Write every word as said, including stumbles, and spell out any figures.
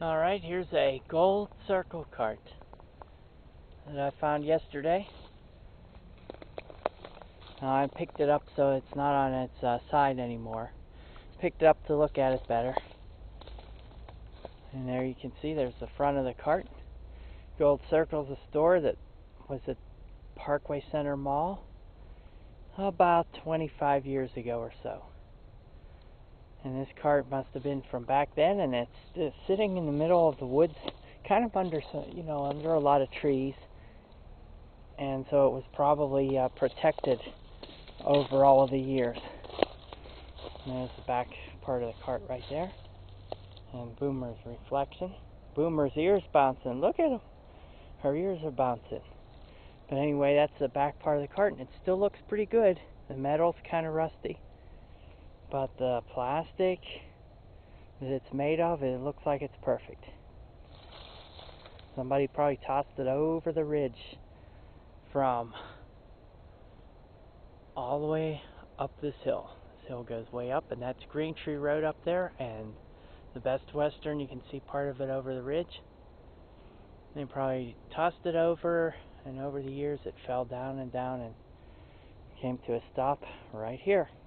Alright, here's a gold circle cart that I found yesterday. Uh, I picked it up so it's not on its uh, side anymore. Picked it up to look at it better. And there you can see there's the front of the cart. Gold Circle's a store that was at Parkway Center Mall about twenty-five years ago or so. And this cart must have been from back then, and it's uh, sitting in the middle of the woods, kind of under, you know, under a lot of trees, and so it was probably uh, protected over all of the years. And there's the back part of the cart right there, and Boomer's reflection. Boomer's ears bouncing. Look at him. Her ears are bouncing. But anyway, that's the back part of the cart, and it still looks pretty good. The metal's kind of rusty, but the plastic that it's made of, it looks like it's perfect. Somebody probably tossed it over the ridge from all the way up this hill. This hill goes way up, and that's Greentree Road up there, and the Best Western, you can see part of it over the ridge. They probably tossed it over, and over the years it fell down and down and came to a stop right here.